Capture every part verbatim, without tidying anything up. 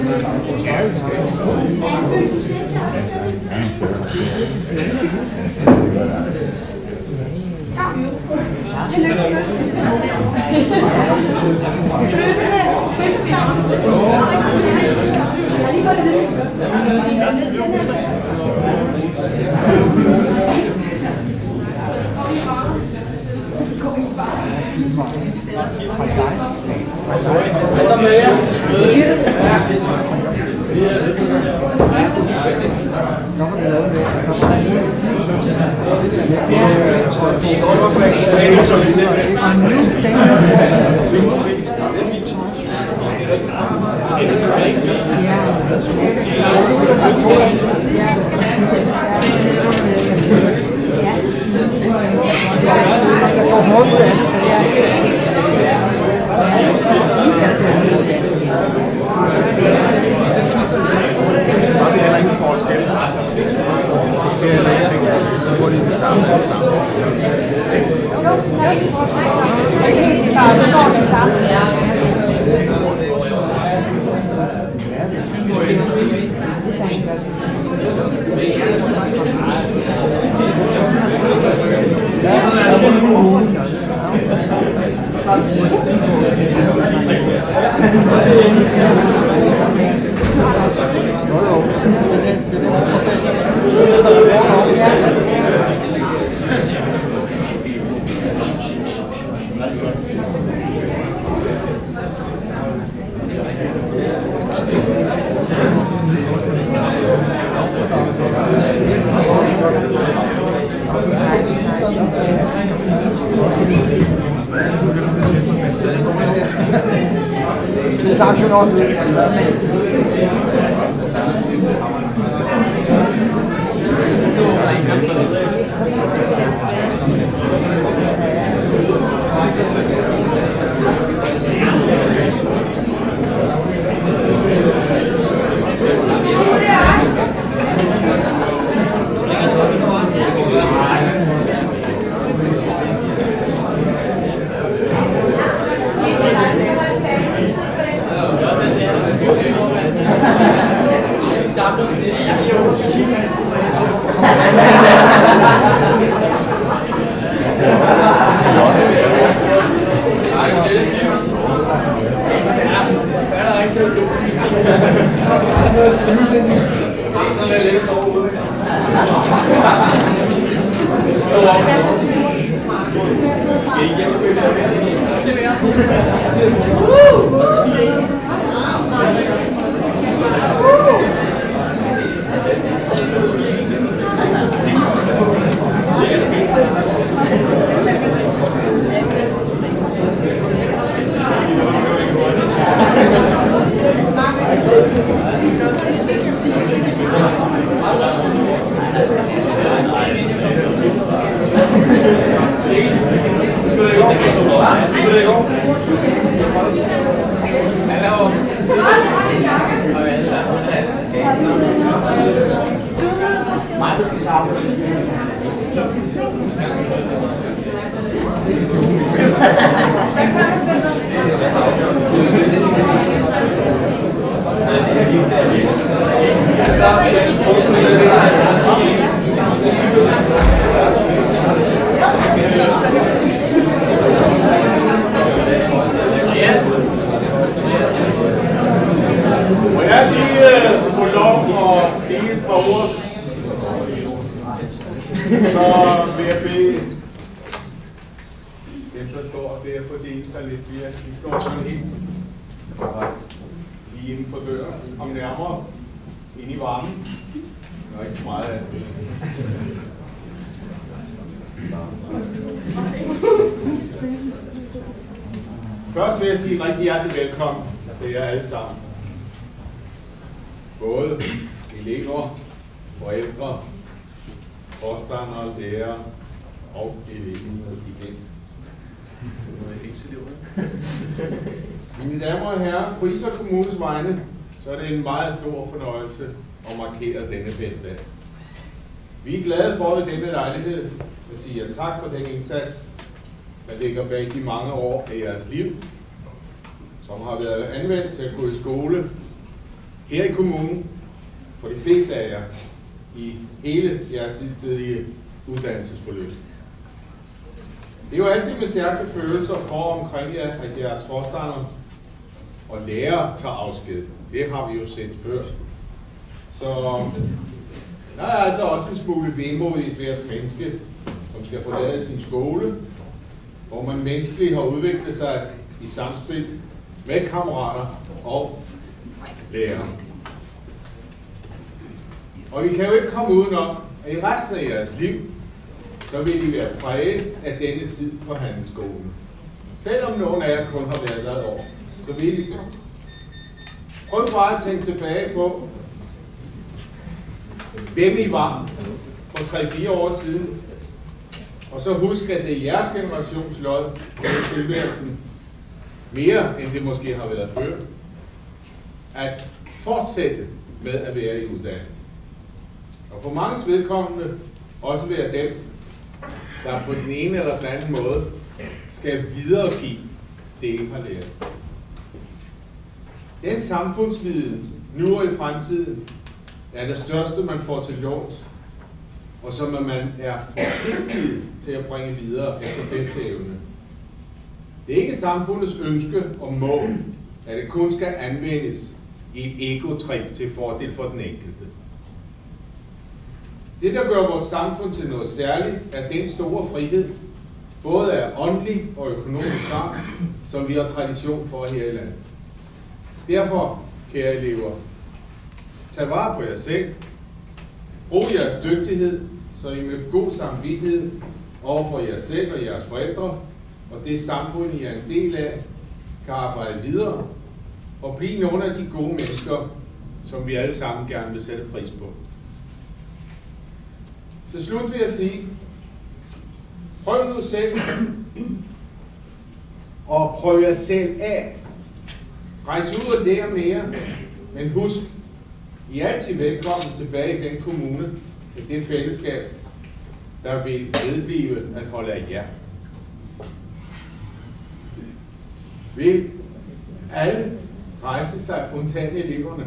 Hvad så med jer? Først vil jeg sige rigtig hjertelig velkommen til jer alle sammen. Både elever, forældre, forstandere, lærere og elever igen. Mine damer og herrer, på Ishøj Kommunes vegne, så er det en meget stor fornøjelse at markere denne festdag. Vi er glade for ved denne lejlighed at sige jer tak for den indsats, der ligger bag de mange år af jeres liv, som har været anvendt til at gå i skole, her i kommunen, for de fleste af jer, i hele jeres tidlige uddannelsesforløb. Det er jo altid med stærke følelser for omkring jer, at jeres forstander og lærer tager afsked. Det har vi jo set før. Så der er altså også en smule vemodigt ved at menneske, som skal forlade sin skole, hvor man menneskeligt har udviklet sig i samspil med kammerater og lærere. Og vi kan jo ikke komme udenom, at i resten af jeres liv, så vil I være præget af denne tid på handelsskolen. Selvom nogen af jer kun har været der et år, så vil I det. Prøv bare at tænke tilbage på, hvem I var for tre fire år siden, og så husk, at det er jeres generations lod i tilværelsen, mere end det måske har været før, at fortsætte med at være i uddannelse. Og for manges vedkommende også være dem, der på den ene eller den anden måde skal videregive det, I har lært. Den samfundsviden, nu og i fremtiden, er det største, man får til låns, og som man er forpligtet til at bringe videre efter bedste evne. Det er ikke samfundets ønske og mål, at det kun skal anvendes i et egotrip til fordel for den enkelte. Det, der gør vores samfund til noget særligt, er den store frihed, både af åndelig og økonomisk art, som vi har tradition for her i landet. Derfor, kære elever, tag vare på jer selv, brug jeres dygtighed, så I med god samvittighed overfor jer selv og jeres forældre, og det samfund, I er en del af, kan arbejde videre og blive nogle af de gode mennesker, som vi alle sammen gerne vil sætte pris på. Til slut vil jeg sige, prøv nu selv og prøv jer selv af. Rejs ud og lær mere, men husk, I er altid velkommen tilbage i den kommune, i det fællesskab, der vil vedblive at holde af jer. Vil alle rejse sig undtagen eleverne?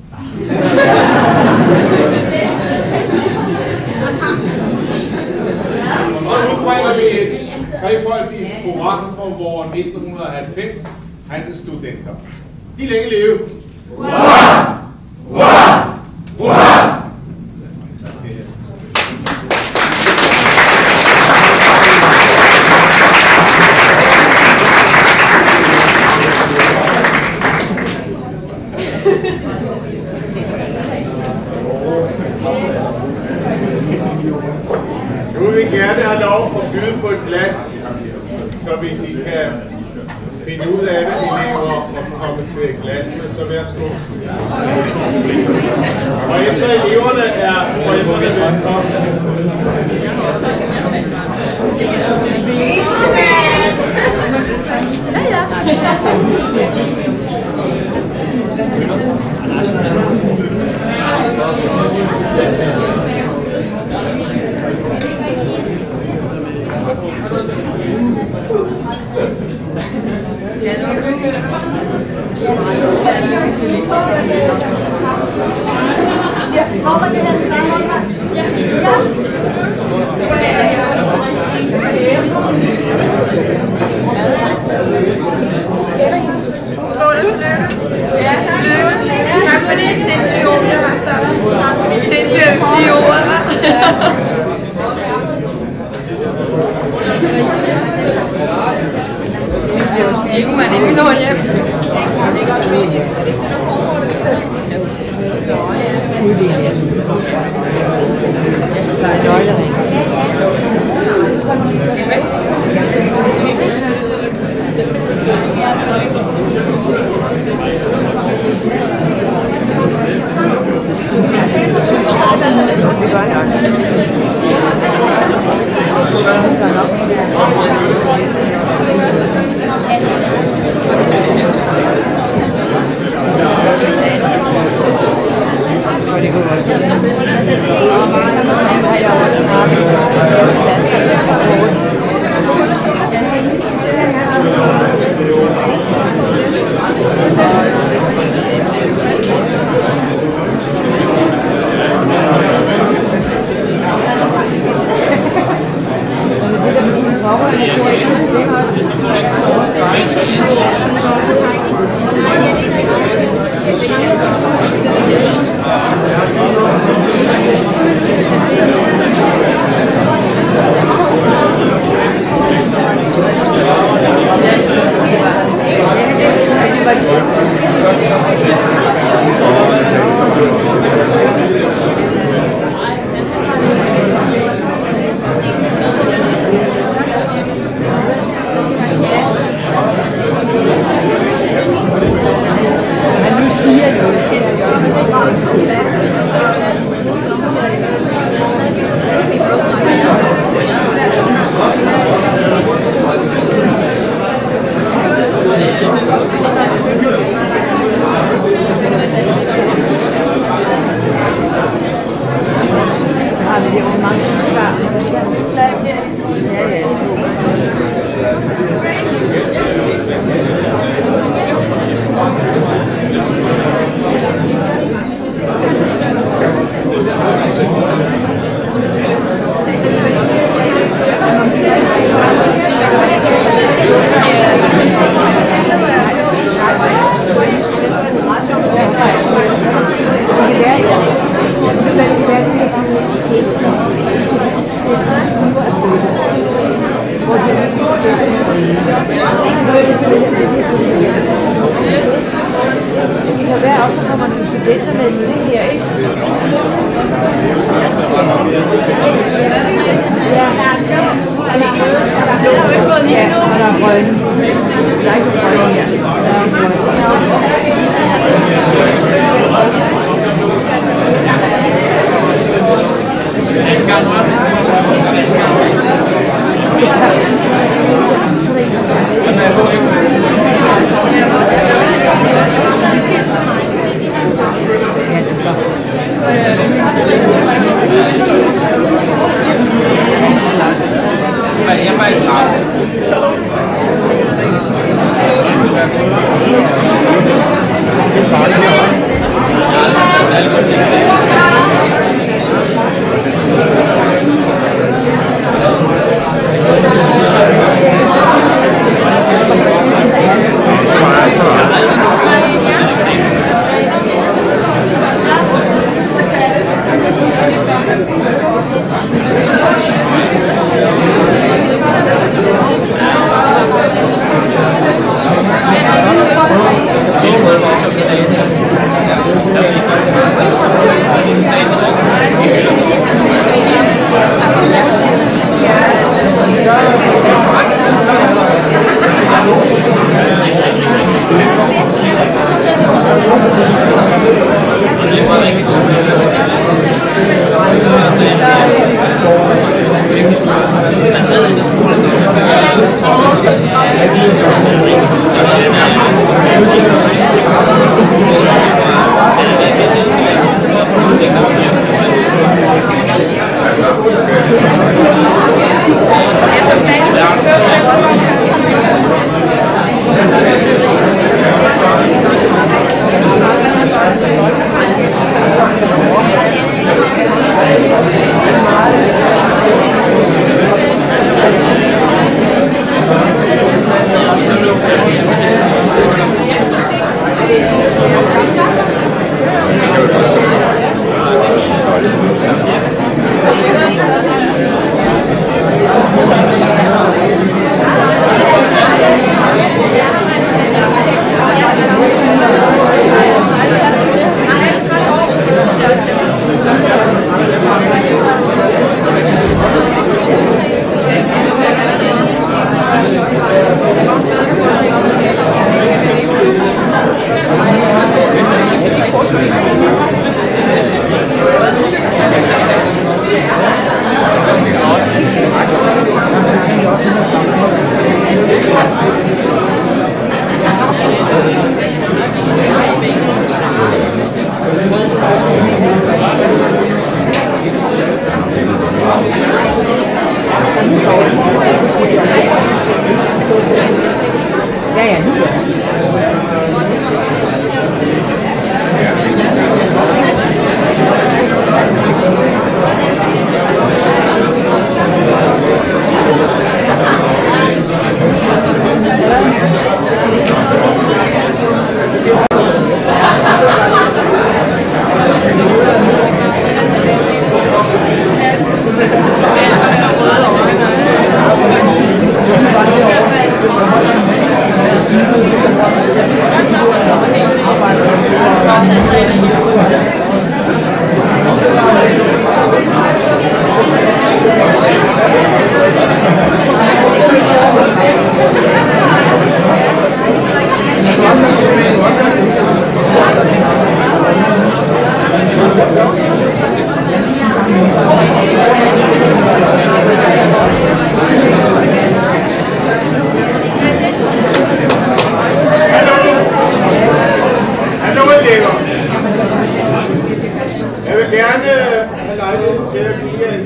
Og nu bringer vi et trefoldigt program for vores nitten halvfems handelsstudenter. De længe leve! Hurra! Hurra! Hurra! Nu vil vi gerne have lov at byde på et glas, så hvis I kan finde ud af det, elever, og komme til glasene, så værsgo. Og efter eleverne er forældrene velkommen. Skål og tillykke. Tak for det sindssyge ord, jeg har sammen. Sindssygt at sige ordet, hva'? Vi bliver jo stive, man ikke når hjem. Er det ikke også vigtigt? Er det ikke det, der foregår det? Jo, selvfølgelig. Nå, ja. Udvikling. Så er nøglering. Skal vi? Thank you. What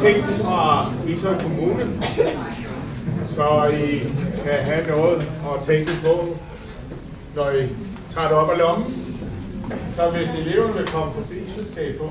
ting fra Ishøj Kommune, så I kan have noget at tænke på, når I tager det op af lommen. Så hvis eleverne vil komme forbi, så skal I få.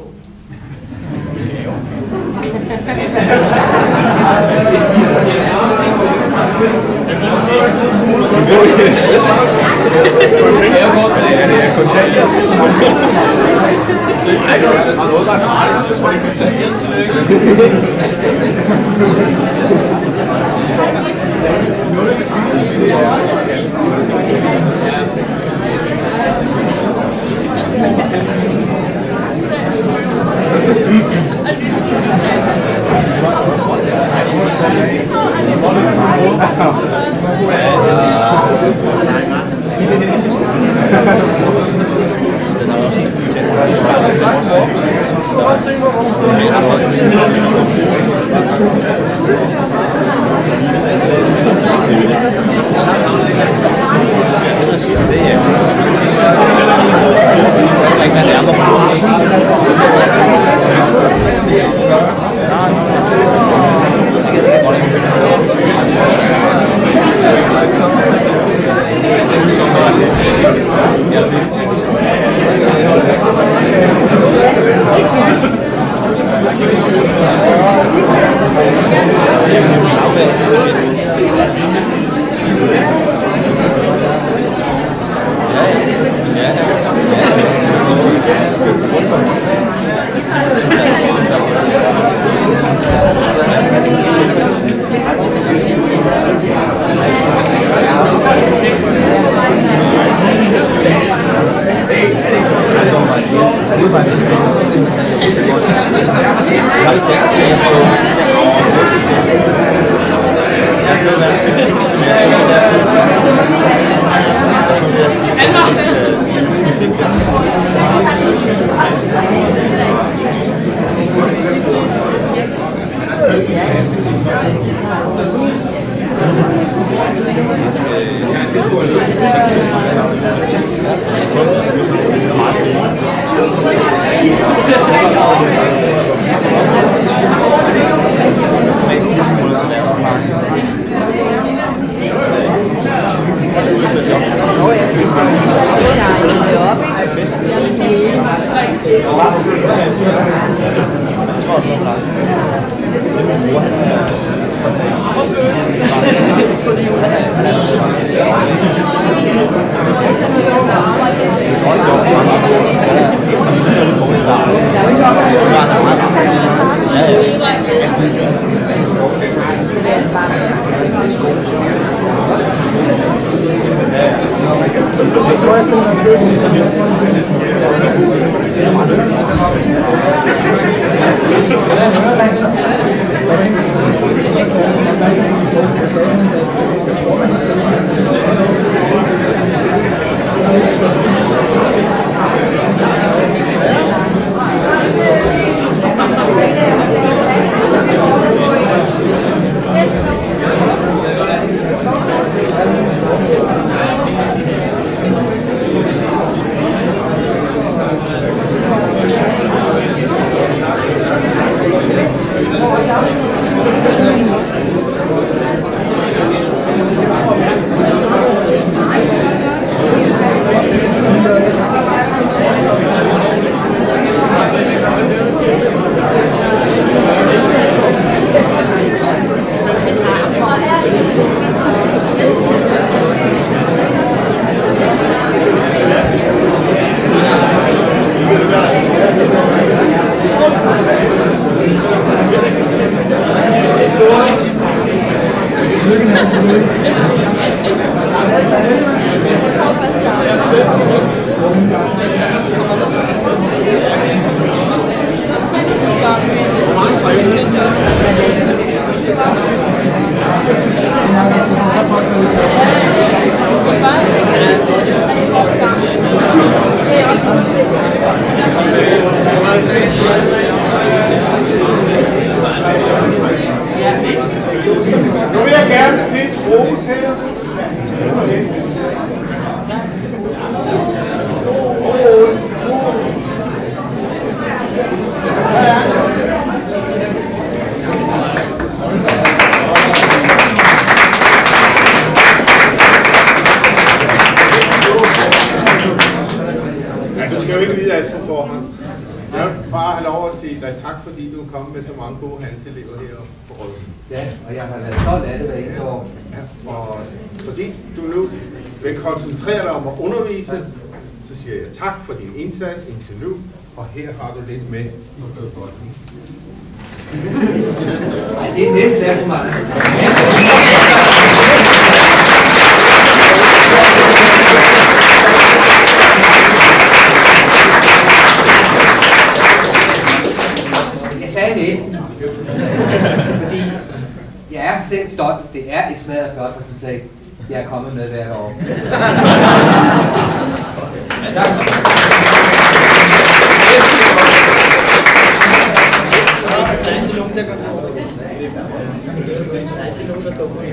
ikke vide alt på forhånd. Jeg vil bare have lov at sige dig tak, fordi du er kommet med så mange gode handelselever heroppe på Røden. Ja, og jeg har været stolt af det hver eneste år. Ja, og fordi du nu vil koncentrere dig om at undervise, så siger jeg tak for din indsats indtil nu, og her har du lidt med. Nej, det er næsten er for meget. Jeg sagde næsten, fordi jeg er selv stolt. Det er et smadret flot resultat, jeg er kommet med hvert år. Tak. Der er altid nogen, der går. Der er altid nogen, der går.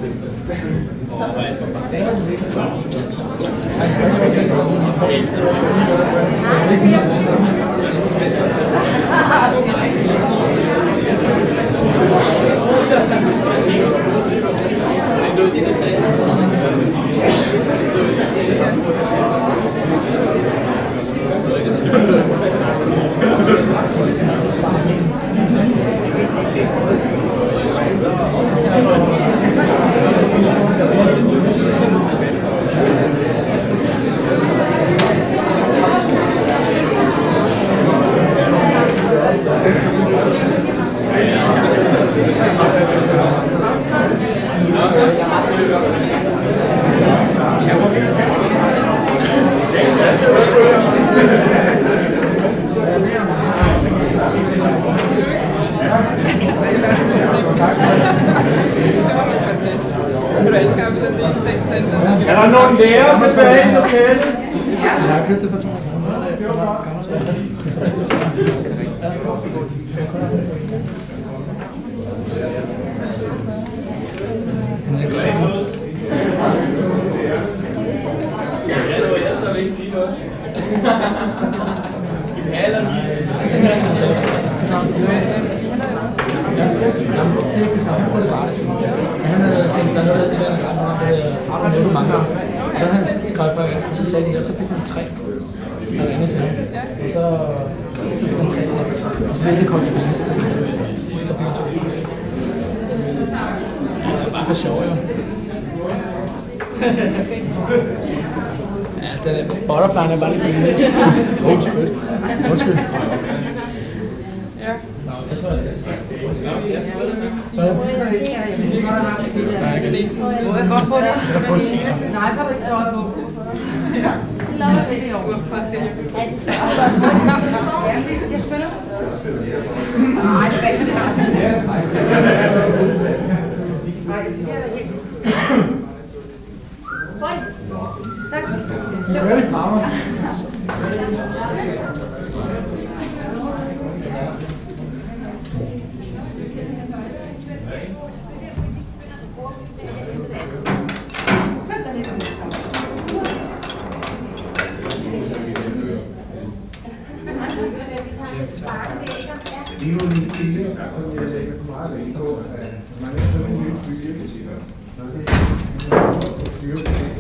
Er der nogen lærer tilbage i lokalet? Ja. Jeg har købt det for to. Jeg tør ikke sige noget. Eller lige. Det er ikke det samme, for det gratis. Han havde sendt der noget af det der gang, der havde arbejdet noget mange gange. Og så havde han skrevet for, og så sagde de, og så fik han tre. Og ringede til ham. Og så, så fik han tre sæt. Og så ville det koste penge, så fik han så fik han to. Det er bare for sjov, jo. Ja, den der butterfly er bare lige for lille. Undskyld. Undskyld. Ja. Jeg tror, jeg skal. Hvad? Må jeg godt få det? Jeg får sige. Nej, så har du ikke tøjet på. Ja. Så lader jeg det i år. Ja, det skal jeg godt få. Ja, hvis jeg spiller. Nej, det er rigtig meget. Nej, det er da helt. Høj. Tak. Jeg hører det fra mig. Det er jo en kilde, som jeg lægger så meget vægt på, at man er sådan en lille bygge, så det er jo